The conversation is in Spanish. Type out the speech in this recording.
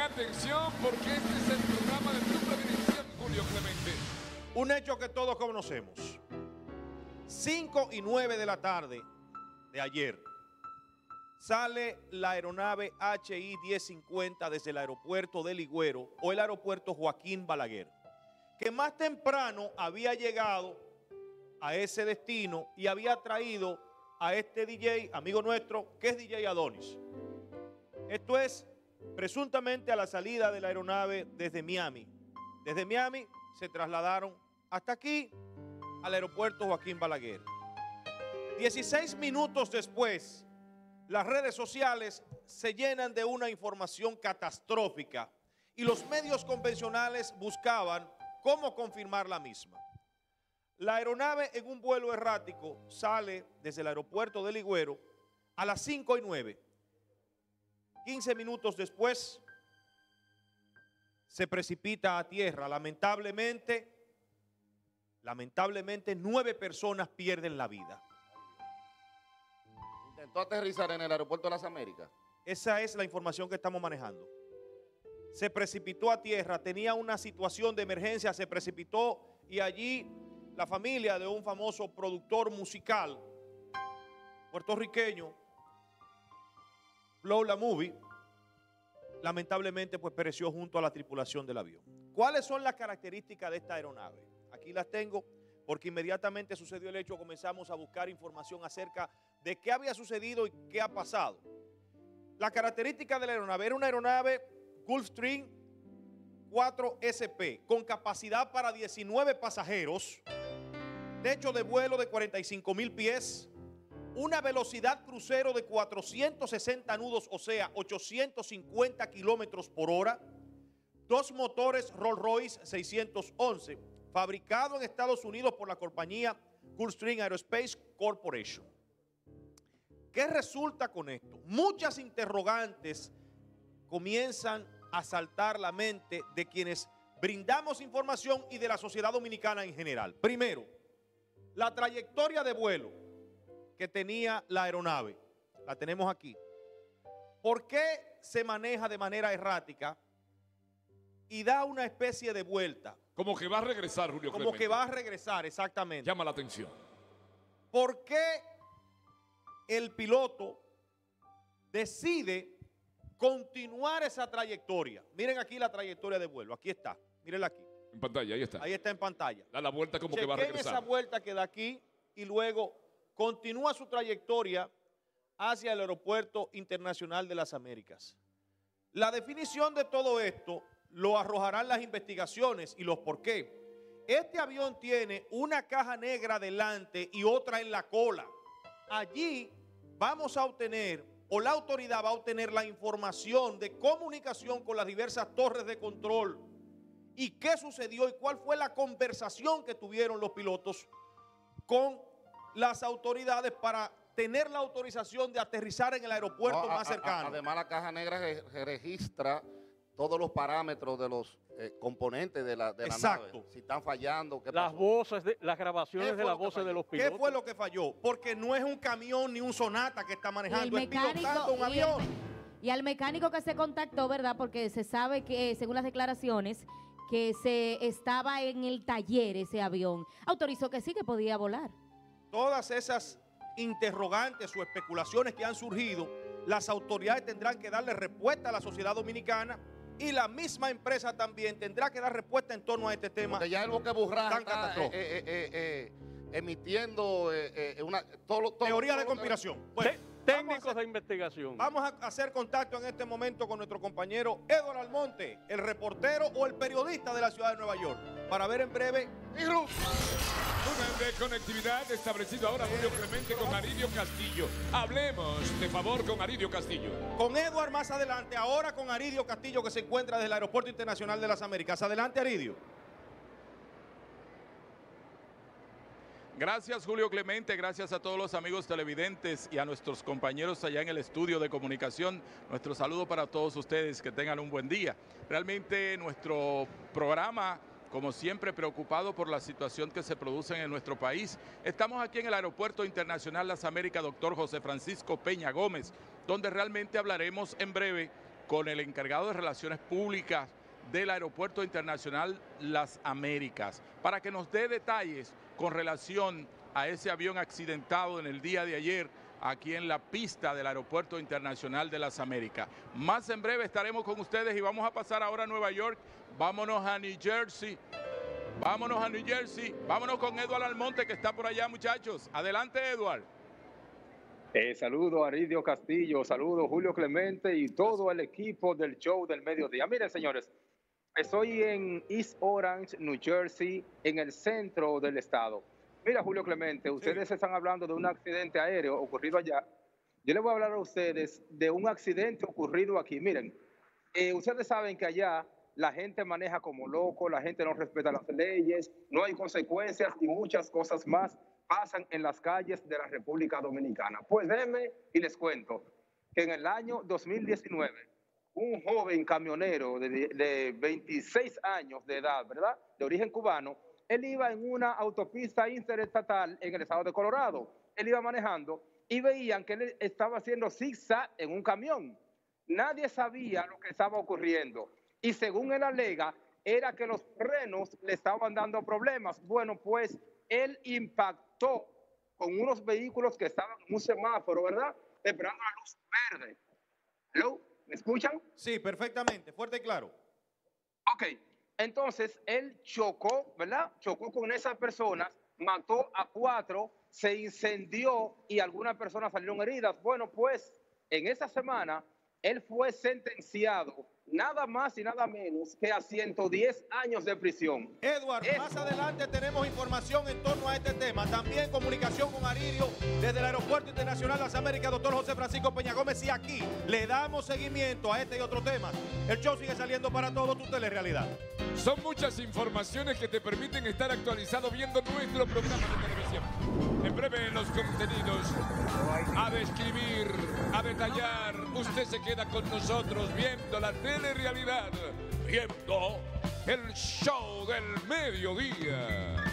atención porque este es el programa de tu predilección, Julio Clemente. Un hecho que todos conocemos. 5:09 de la tarde de ayer sale la aeronave HI 1050 desde el aeropuerto de Ligüero o el aeropuerto Joaquín Balaguer, que más temprano había llegado a ese destino y había traído a este DJ, amigo nuestro, que es DJ Adonis. Esto es presuntamente a la salida de la aeronave desde Miami. Desde Miami se trasladaron hasta aquí, al aeropuerto Joaquín Balaguer. 16 minutos después, las redes sociales se llenan de una información catastrófica y los medios convencionales buscaban cómo confirmar la misma. La aeronave en un vuelo errático sale desde el aeropuerto de Ligüero a las 5:09. 15 minutos después se precipita a tierra. Lamentablemente 9 personas pierden la vida. ¿Intentó aterrizar en el aeropuerto de las Américas? Esa es la información que estamos manejando. Se precipitó a tierra, tenía una situación de emergencia, se precipitó y allí la familia de un famoso productor musical puertorriqueño, Flow La Movie, lamentablemente pues pereció junto a la tripulación del avión. ¿Cuáles son las características de esta aeronave? Aquí las tengo porque inmediatamente sucedió el hecho, comenzamos a buscar información acerca de qué había sucedido y qué ha pasado. La característica de la aeronave era una aeronave Gulfstream 4SP con capacidad para 19 pasajeros, techo de vuelo de 45,000 pies, una velocidad crucero de 460 nudos, o sea, 850 kilómetros por hora, 2 motores Rolls-Royce 611, fabricado en Estados Unidos por la compañía Gulfstream Aerospace Corporation. ¿Qué resulta con esto? Muchas interrogantes comienzan a saltar la mente de quienes brindamos información y de la sociedad dominicana en general. Primero, la trayectoria de vuelo que tenía la aeronave, la tenemos aquí. ¿Por qué se maneja de manera errática y da una especie de vuelta? Como que va a regresar, Julio Clemente. Como que va a regresar, exactamente. Llama la atención. ¿Por qué el piloto decide continuar esa trayectoria? Miren aquí la trayectoria de vuelo, aquí está, mírenla aquí. En pantalla, ahí está. Ahí está en pantalla. Da la vuelta como que va a Chequen regresar. esa vuelta que da aquí y luego continúa su trayectoria hacia el Aeropuerto Internacional de las Américas. La definición de todo esto lo arrojarán las investigaciones y los por qué. Este avión tiene una caja negra delante y otra en la cola. Allí vamos a obtener, o la autoridad va a obtener la información de comunicación con las diversas torres de control y qué sucedió y cuál fue la conversación que tuvieron los pilotos con las autoridades para tener la autorización de aterrizar en el aeropuerto más cercano. Además, la caja negra registra todos los parámetros de los componentes de la nave. Si están fallando, ¿qué las pasó? voces, las grabaciones de las voces de los pilotos. ¿Qué fue lo que falló? Porque no es un camión ni un Sonata que está manejando, es pilotando un avión. Y al mecánico que se contactó, ¿verdad? Porque se sabe que, según las declaraciones, que se estaba en el taller ese avión. Autorizó que sí, que podía volar. Todas esas interrogantes o especulaciones que han surgido, las autoridades tendrán que darle respuesta a la sociedad dominicana y la misma empresa también tendrá que dar respuesta en torno a este tema. Porque ya el boqueburraje está emitiendo una teoría de conspiración. Bueno, técnicos de investigación. Vamos a hacer contacto en este momento con nuestro compañero Edward Almonte, el reportero o el periodista de la ciudad de Nueva York, para ver en breve. Túnel de conectividad establecido ahora, Julio Clemente, con Aridio Castillo. Hablemos, de favor, con Aridio Castillo. Con Edward más adelante, ahora con Aridio Castillo, que se encuentra desde el Aeropuerto Internacional de las Américas. Adelante, Aridio. Gracias, Julio Clemente, gracias a todos los amigos televidentes y a nuestros compañeros allá en el estudio de comunicación. Nuestro saludo para todos ustedes, que tengan un buen día. Realmente nuestro programa, como siempre, preocupado por la situación que se produce en nuestro país. Estamos aquí en el Aeropuerto Internacional Las Américas, doctor José Francisco Peña Gómez, donde realmente hablaremos en breve con el encargado de Relaciones Públicas del Aeropuerto Internacional Las Américas, para que nos dé detalles con relación a ese avión accidentado en el día de ayer aquí en la pista del Aeropuerto Internacional de Las Américas. Más en breve estaremos con ustedes y vamos a pasar ahora a Nueva York. Vámonos a New Jersey. Vámonos a New Jersey. Vámonos con Eduardo Almonte, que está por allá, muchachos. Adelante, Eduardo. Saludo a Aridio Castillo, saludo Julio Clemente y todo el equipo del show del mediodía. Miren, señores, estoy en East Orange, New Jersey, en el centro del estado. Mira, Julio Clemente, ustedes están hablando de un accidente aéreo ocurrido allá. Yo les voy a hablar a ustedes de un accidente ocurrido aquí. Miren, ustedes saben que allá la gente maneja como loco, la gente no respeta las leyes, no hay consecuencias y muchas cosas más pasan en las calles de la República Dominicana. Pues déjenme y les cuento que en el año 2019, un joven camionero de 26 años de edad, ¿verdad?, de origen cubano, él iba en una autopista interestatal en el estado de Colorado. Él iba manejando y veían que él estaba haciendo zigzag en un camión. Nadie sabía lo que estaba ocurriendo. Y según él alega, era que los frenos le estaban dando problemas. Bueno, pues él impactó con unos vehículos que estaban en un semáforo, ¿verdad?, esperando la luz verde. ¿Hello? ¿Me escuchan? Sí, perfectamente, fuerte y claro. Ok, entonces él chocó, ¿verdad? Chocó con esas personas, mató a 4, se incendió y algunas personas salieron heridas. Bueno, pues en esa semana él fue sentenciado nada más y nada menos que a 110 años de prisión. Edward, más adelante tenemos información en torno a este tema. También comunicación con Aridio desde el Aeropuerto Internacional Las Américas, doctor José Francisco Peña Gómez. Y aquí le damos seguimiento a este y otros temas. El show sigue saliendo para todos, tu telerrealidad. Son muchas informaciones que te permiten estar actualizado viendo nuestro programa de televisión. En breve los contenidos a describir, a detallar. Usted se queda con nosotros viendo la telerrealidad, viendo el show del mediodía.